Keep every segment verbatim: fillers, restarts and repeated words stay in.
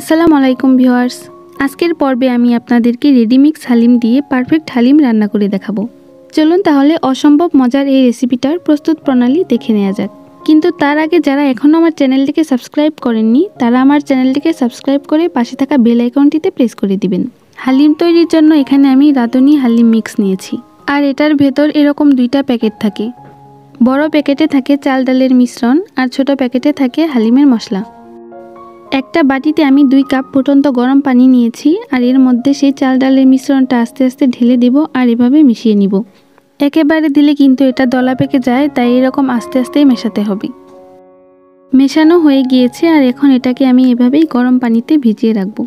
আসসালামু আলাইকুম ভিউয়ার্স, আজকের পর্বে আমি আপনাদেরকে রেডিমিক্স হালিম দিয়ে পারফেক্ট হালিম রান্না করে দেখাবো। চলুন তাহলে অসম্ভব মজার এই রেসিপিটার প্রস্তুত প্রণালী দেখে নেওয়া যাক। কিন্তু তার আগে যারা এখনও আমার চ্যানেলটিকে সাবস্ক্রাইব করেননি তারা আমার চ্যানেলটিকে সাবস্ক্রাইব করে পাশে থাকা বেল আইকনটিতে প্রেস করে দিবেন। হালিম তৈরির জন্য এখানে আমি রাঁধুনি হালিম মিক্স নিয়েছি, আর এটার ভেতর এরকম দুইটা প্যাকেট থাকে। বড় প্যাকেটে থাকে চাল ডালের মিশ্রণ আর ছোট প্যাকেটে থাকে হালিমের মশলা। একটা বাটিতে আমি দুই কাপ ফুটন্ত গরম পানি নিয়েছি, আর এর মধ্যে সেই চাল ডালের মিশ্রণটা আস্তে আস্তে ঢেলে দেব আর এভাবে মিশিয়ে নিব। একেবারে দিলে কিন্তু এটা দলা পেকে যায়, তাই এরকম আস্তে আস্তেই মেশাতে হবে। মেশানো হয়ে গিয়েছে, আর এখন এটাকে আমি এভাবেই গরম পানিতে ভিজিয়ে রাখব।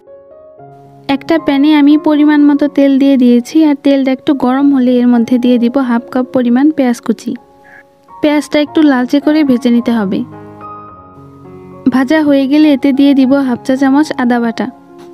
একটা প্যানে আমি পরিমাণ মতো তেল দিয়ে দিয়েছি, আর তেলটা একটু গরম হলে এর মধ্যে দিয়ে দিব হাফ কাপ পরিমাণ পেঁয়াজ কুচি। পেঁয়াজটা একটু লালচে করে ভেজে নিতে হবে। ভাজা হয়ে গেলে এতে দিয়ে দিব হাফ চা চামচ আদা বাটা,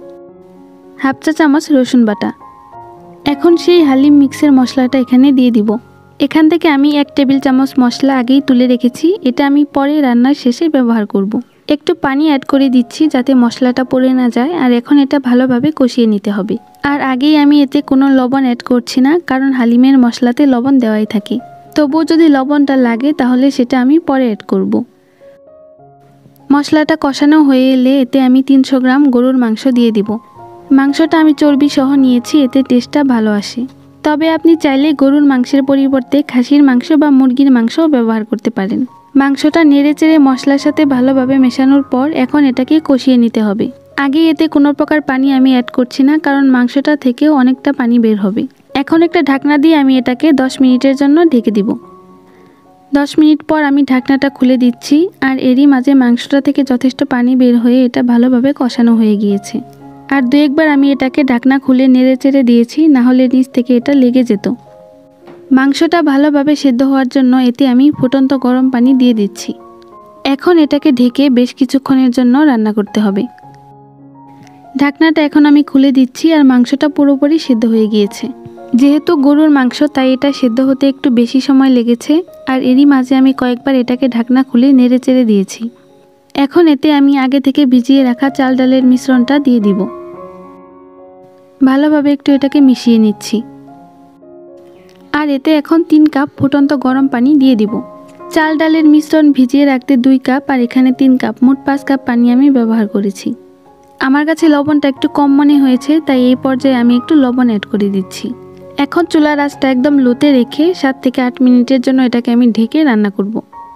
হাফ চা চামচ রসুন বাটা। এখন সেই হালিম মিক্সের মশলাটা এখানে দিয়ে দিব। এখান থেকে আমি এক টেবিল চামচ মশলা আগেই তুলে রেখেছি, এটা আমি পরে রান্নার শেষে ব্যবহার করব। একটু পানি অ্যাড করে দিচ্ছি যাতে মশলাটা পড়ে না যায়, আর এখন এটা ভালোভাবে কষিয়ে নিতে হবে। আর আগেই আমি এতে কোনো লবণ অ্যাড করছি না, কারণ হালিমের মশলাতে লবণ দেওয়াই থাকে। তবুও যদি লবণটা লাগে তাহলে সেটা আমি পরে অ্যাড করব। মশলাটা কষানো হয়ে এলে এতে আমি তিনশো গ্রাম গরুর মাংস দিয়ে দিব। মাংসটা আমি চর্বি সহ নিয়েছি, এতে টেস্টটা ভালো আসে। তবে আপনি চাইলে গরুর মাংসের পরিবর্তে খাসির মাংস বা মুরগির মাংসও ব্যবহার করতে পারেন। মাংসটা নেড়েচেড়ে মশলার সাথে ভালোভাবে মেশানোর পর এখন এটাকে কষিয়ে নিতে হবে। আগে এতে কোনো প্রকার পানি আমি অ্যাড করছি না, কারণ মাংসটা থেকেও অনেকটা পানি বের হবে। এখন একটা ঢাকনা দিয়ে আমি এটাকে দশ মিনিটের জন্য ঢেকে দিব। দশ মিনিট পর আমি ঢাকনাটা খুলে দিচ্ছি, আর এরই মাঝে মাংসটা থেকে যথেষ্ট পানি বের হয়ে এটা ভালোভাবে কষানো হয়ে গিয়েছে। আর দু একবার আমি এটাকে ঢাকনা খুলে নেড়ে চেড়ে দিয়েছি, না হলে নিচ থেকে এটা লেগে যেত। মাংসটা ভালোভাবে সেদ্ধ হওয়ার জন্য এতে আমি ফুটন্ত গরম পানি দিয়ে দিচ্ছি। এখন এটাকে ঢেকে বেশ কিছুক্ষণের জন্য রান্না করতে হবে। ঢাকনাটা এখন আমি খুলে দিচ্ছি, আর মাংসটা পুরোপুরি সেদ্ধ হয়ে গিয়েছে। যেহেতু গরুর মাংস তাই এটা সেদ্ধ হতে একটু বেশি সময় লেগেছে, আর এরই মাঝে আমি কয়েকবার এটাকে ঢাকনা খুলে নেড়ে চেড়ে দিয়েছি। এখন এতে আমি আগে থেকে ভিজিয়ে রাখা চাল ডালের মিশ্রণটা দিয়ে দিব। ভালোভাবে একটু এটাকে মিশিয়ে নিচ্ছি। আর এতে এখন তিন কাপ ফুটন্ত গরম পানি দিয়ে দিব। চাল ডালের মিশ্রণ ভিজিয়ে রাখতে দুই কাপ, আর এখানে তিন কাপ, মোট পাঁচ কাপ পানি আমি ব্যবহার করেছি। আমার কাছে লবণটা একটু কম মনে হয়েছে, তাই এই পর্যায়ে আমি একটু লবণ অ্যাড করে দিচ্ছি। এখন চুলার আঁচটা একদম লোতে রেখে সাত থেকে আট মিনিটের জন্য এটাকে আমি ঢেকে রান্না করব।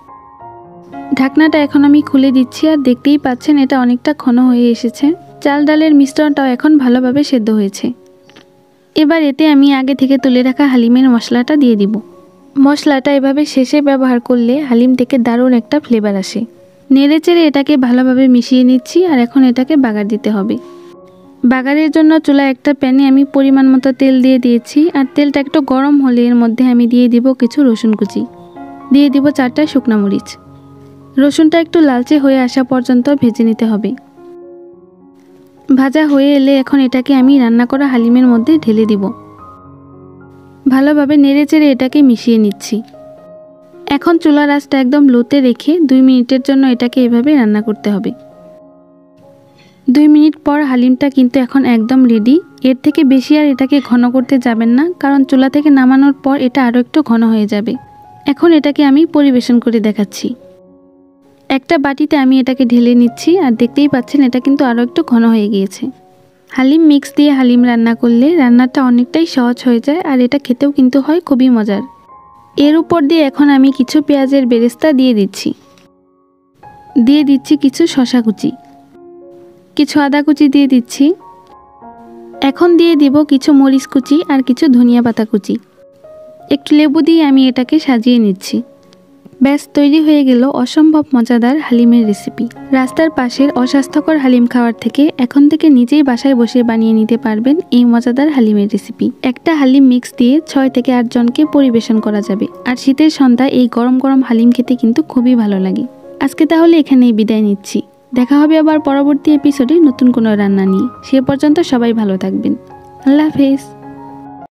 ঢাকনাটা এখন আমি খুলে দিচ্ছি, আর দেখতেই পাচ্ছেন এটা অনেকটা ঘন হয়ে এসেছে। চাল ডালের মিশ্রণটাও এখন ভালোভাবে সেদ্ধ হয়েছে। এবার এতে আমি আগে থেকে তুলে রাখা হালিমের মশলাটা দিয়ে দিব। মশলাটা এভাবে শেষে ব্যবহার করলে হালিম থেকে দারুণ একটা ফ্লেভার আসে। নেড়ে চেড়ে এটাকে ভালোভাবে মিশিয়ে নিচ্ছি, আর এখন এটাকে বাগার দিতে হবে। বাগারের জন্য চুলায় একটা প্যানে আমি পরিমাণ মতো তেল দিয়ে দিয়েছি, আর তেলটা একটু গরম হলে এর মধ্যে আমি দিয়ে দিব কিছু রসুন কুচি, দিয়ে দিব চারটা শুকনো মরিচ। রসুনটা একটু লালচে হয়ে আসা পর্যন্ত ভেজে নিতে হবে। ভাজা হয়ে এলে এখন এটাকে আমি রান্না করা হালিমের মধ্যে ঢেলে দিব। ভালোভাবে নেড়ে চেড়ে এটাকে মিশিয়ে নিচ্ছি। এখন চুলার আঁচটা একদম লোতে রেখে দুই মিনিটের জন্য এটাকে এভাবে রান্না করতে হবে। দুই মিনিট পর হালিমটা কিন্তু এখন একদম রেডি। এর থেকে বেশি আর এটাকে ঘন করতে যাবেন না, কারণ চুলা থেকে নামানোর পর এটা আরও একটু ঘন হয়ে যাবে। এখন এটাকে আমি পরিবেশন করে দেখাচ্ছি। একটা বাটিতে আমি এটাকে ঢেলে নিচ্ছি, আর দেখতেই পাচ্ছেন এটা কিন্তু আরও একটু ঘন হয়ে গিয়েছে। হালিম মিক্স দিয়ে হালিম রান্না করলে রান্নাটা অনেকটাই সহজ হয়ে যায়, আর এটা খেতেও কিন্তু হয় খুবই মজার। এর উপর দিয়ে এখন আমি কিছু পেঁয়াজের বেরেস্তা দিয়ে দিচ্ছি। দিয়ে দিচ্ছি কিছু শসা কুচি, কিছু আদা কুচি দিয়ে দিচ্ছি। এখন দিয়ে দিব কিছু মরিচ কুচি আর কিছু ধনিয়া পাতা কুচি। একটু লেবু দিয়ে আমি এটাকে সাজিয়ে নিচ্ছি। ব্যাস তৈরি হয়ে গেল অসম্ভব মজাদার হালিমের রেসিপি। রাস্তার পাশের অস্বাস্থ্যকর হালিম খাওয়ার থেকে এখন থেকে নিজেই বাসায় বসে বানিয়ে নিতে পারবেন এই মজাদার হালিমের রেসিপি। একটা হালিম মিক্স দিয়ে ছয় থেকে আট জনকে পরিবেশন করা যাবে, আর শীতের সন্ধ্যায় এই গরম গরম হালিম খেতে কিন্তু খুবই ভালো লাগে। আজকে তাহলে এখানেই বিদায় নিচ্ছি। দেখা হবে আবার পরবর্তী এপিসোডে নতুন কোনো রান্না নিয়ে। সে পর্যন্ত সবাই ভালো থাকবেন। আল্লাহ হাফেজ।